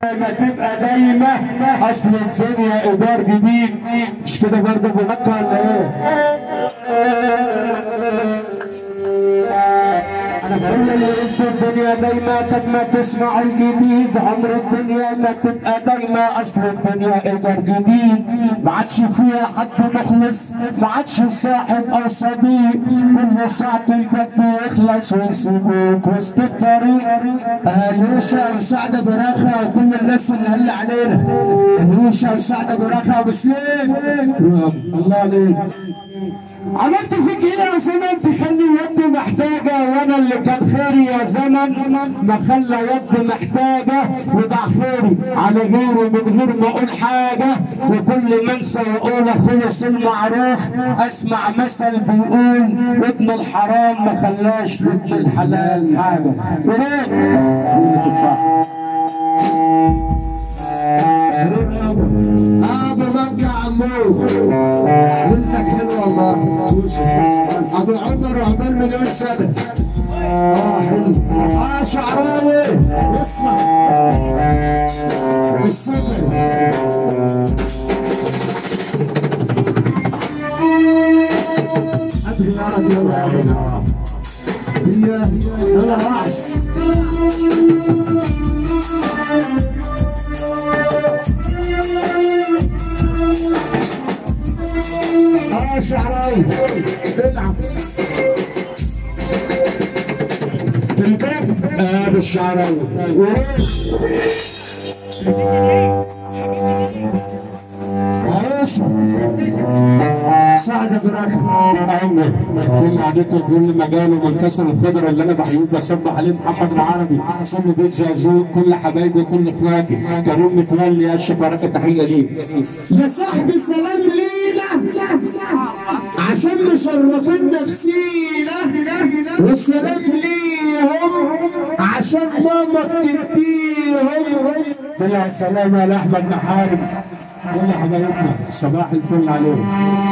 ما تبقى دايما اصل الدنيا ايجار جديد. مش كده برضه ابو مكه ولا ايه؟ انا بقول اللي انتوا الدنيا دايما ما تسمعوا الجديد. عمر الدنيا ما تبقى دايما اصل الدنيا ايجار جديد. ما عادش فيها حد مخلص، ما عادش صاحب او صديق. كل ساعة الجد يخلص ويسيبوك وسط الطريق. نوشة وسعدة براخة وكل الناس اللي هل علينا. نوشة وسعدة براخة وبسليم. الله عليك. عملت فيك ايه يا زمن تخلي يدي محتاجة؟ وانا اللي كان خيري يا زمن ما خلى يدي محتاجة. وضع خيري على غيره من غير ما اقول حاجة. وكل ما انسى واقول خلص المعروف. اسمع مثل بيقول ابن الحرام ما خلاش لابن الحلال حاجة. وليه؟ ابو مكة عمو ولدك حلو والله. ابو عمر وعقبال مليون سنة. حلو. شعراوي اسمع السلم. ادري يا رب يلا راس. شعراوي العب الباب بالشعراوي. سعد براخة كل عادته كل مجاله منتصر الخضر اللي انا بحييه بصبح عليه محمد العربي. كل بيت زازوق كل حبايبي كل اخواتي. كريم متولي يا الشفارقه تحيه ليك يا صاحبي. سلام لينا عشان مشرفين نفسينا. والسلام ليهم عشان ماما بتديهم. طلع السلام على احمد محارب كل حبايبنا. صباح الفل عليهم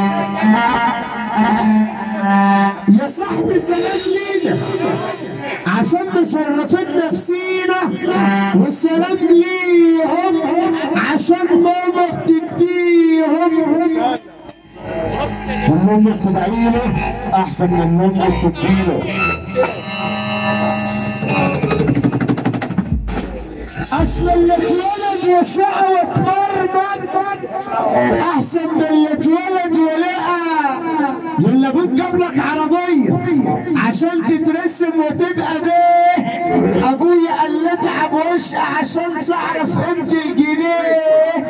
يا صاحبي. سلام لينا عشان مشرفين نفسينا. والسلام ليهم عشان ماما بتديهم. والنوم بتدعيله احسن من النوم بتديله. اصل اللي اتولد وشقى واتمرمط احسن من اللي اتولد ولقى. لان ابوك جاب لك عربيه عشان تترسم وتبقى بيه. ابويا قال لي اتعب واشقى عشان تعرف قيمه الجنيه.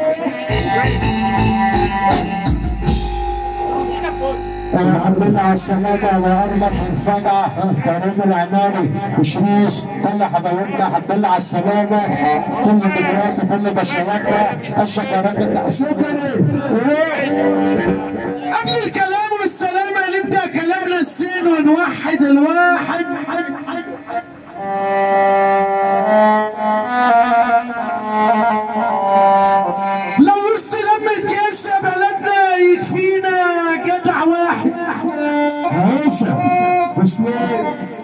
الحمد لله على السلامة وأرمط انفجع. كريم العناني وشريف كل حبايبنا الحمد لله على السلامة. كل دمرات وكل بشراتها الشكرات. شكرا. قبل الكلام والسلامة نبدأ كلامنا السين ونوحد الواحد. لو وسط لمة جيش يا بلدنا يكفينا جدع واحد. عيشة بسلام.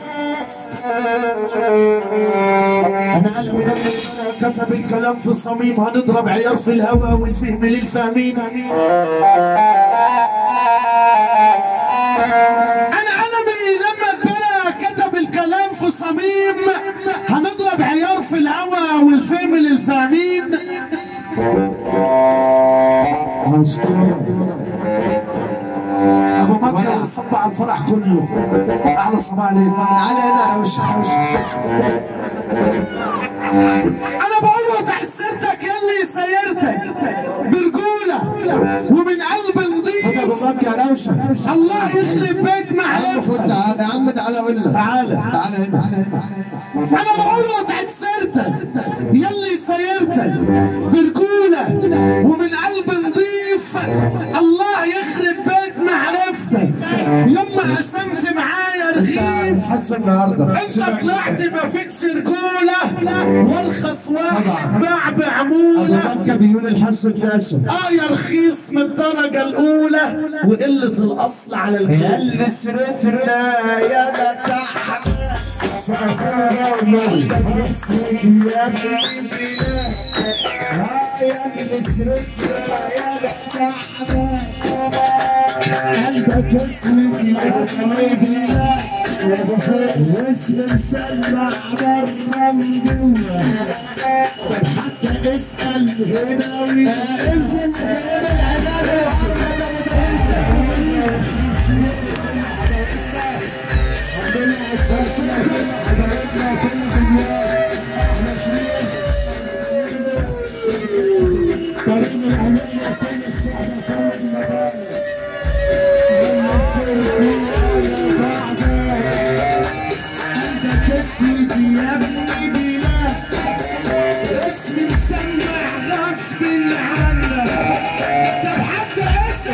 أنا قلبي لما كتب الكلام في الصميم. هنضرب عيار في الهوا والفهم للفاهمين. أنا قلبي لما اتبرى كتب الكلام في الصميم. هنضرب عيار في الهوا والفهم للفاهمين. ابو مكة صب على الفرح كله. احلى صباح عليك. تعالى هنا يا وش. انا بقول له تحسرتك يلي سيرتك برجوله ومن قلب نضيف. ابو مكة يا روشه. الله يخرب بيت معرفتك. تعالى يا عم تعالى اقول لك. تعالى هنا. انا بقول له تحسرتك يلي سيرتك برجوله ومن قلب نضيف. الله يخرب بيت معرفتك. لما قسمت معايا رغيف حس النهارده انت طلعت ما فيكش رجوله. وارخص واحد باع بعموله. ابو مكة بيقول الحس الكاسر. يا رخيص من الدرجه الاولى وقله الاصل على الكل. يا اللي سرتنا يا لا تحمل. اللي سرقنا يا لحظة قلبك اسود يا حبيبي يا بصير اسم مسمع بره من جوا حتى اسأل هنا انزل عندنا اساسنا حضرتنا كل دنيا احنا شريك طريقنا العملية كل الصحبة كل المباني انت كسيدي يا ابني بلا اسمي مسمع غصب عنك طب حتى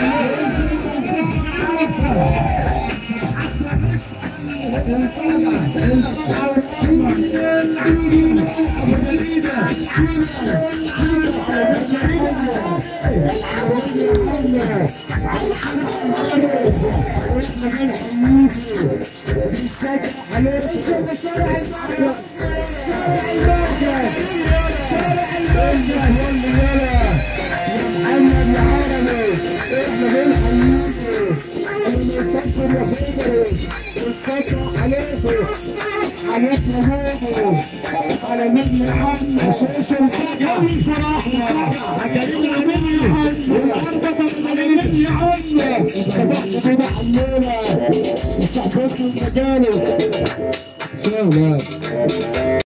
على نجم الحمد شاشه الحاجه فرحنا عجبنا مني والارض بطلين يا عم صباحنا كده حموله وصحبتنا المجالي